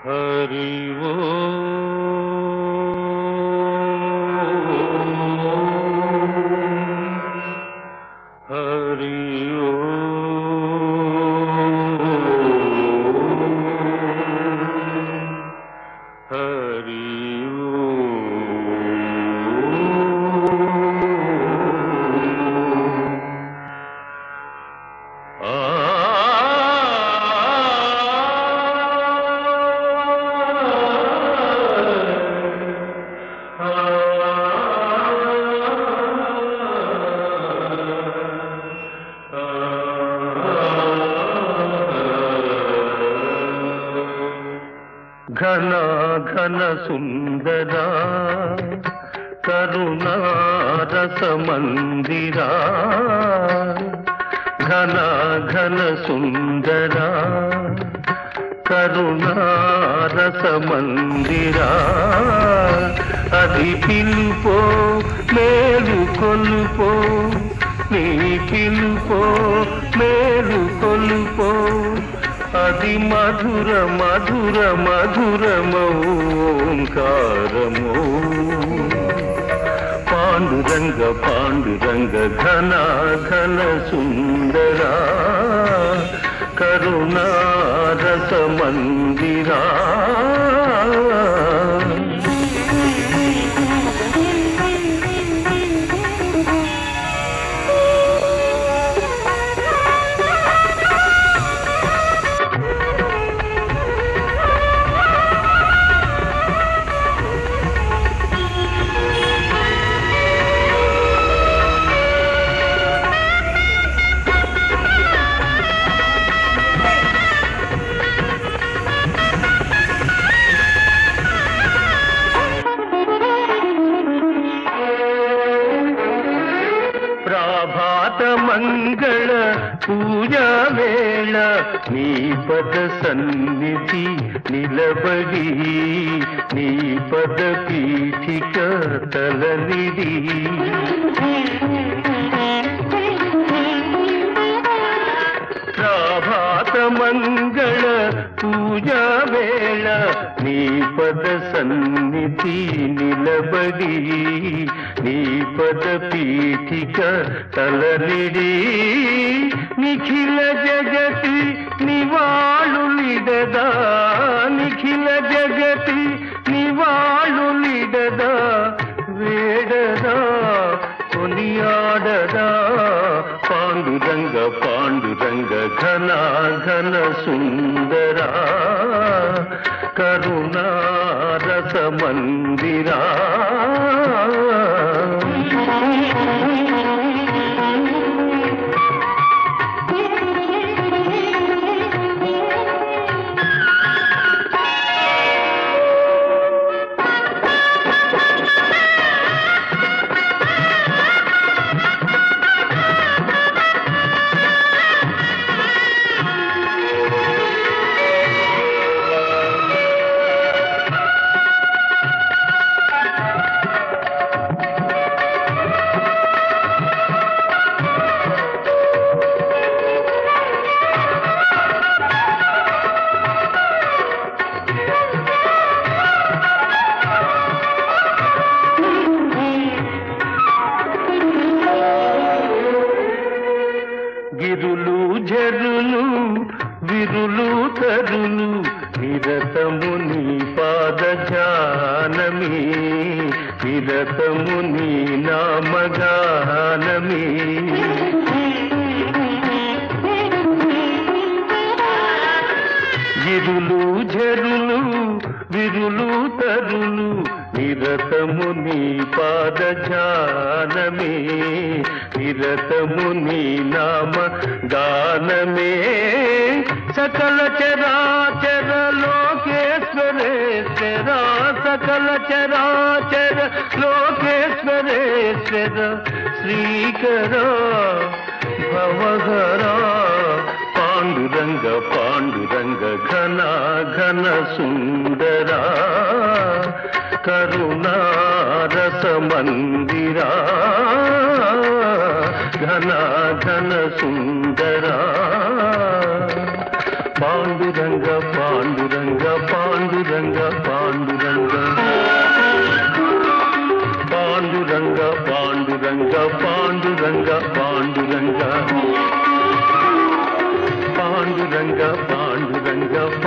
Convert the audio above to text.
हरि हरि हरि घन घन सुंदरा करुणा रस मंदिरा घन घन सुंदरा करुणा रस मंदिरा अधि पिलुपो मेलु कोलुपो नी पिलुपो मेलु कोलुपो अदि मधुर मधुर मधुरमोंकारमो पांडुरंग पांडुरंग घना घन सुंदरा करुणा रस मंदिरा प्रभात मंगल पूजा वेळ नी पद सन्निधि निलबडी नी पद पीठिक तलनिधि प्रभात मंगल पूजा वेळ नी पद सन्निधि निलबडी नी पद पीठिक तलनिधि निखिल जगति निवाळुलिडदा निखिल जगति निवाळुलिडदा वेडदा कोनियाडदा पांडुरंग पांडुरंग घना घन सुंदरा करुणा रस मंदिरा గిరులు జరులు విరులు తరులు నిరతము నీ పాద జానమి నిరతము నీ నామగానమి గిరులు జరులు విరులు తరులు నిరతము నీ పాద జానమే నిరతము నీ నామ గానమే సకల చరాచర లోకేశ్వరేశ్వర సకల చరాచర లోకేశ్వరేశ్వర శ్రీకర భవహర पांडुरंग पांडुरंग घना घन सुंदरा करुणा रस मंदिरा घना घन सुंदरा पांडुरंग पांडुरंग पांडुरंग పాండురంగ పాండురంగ పాండురంగ పాండురంగ పాండురంగ పాండురంగ పాండురంగ పాండురంగ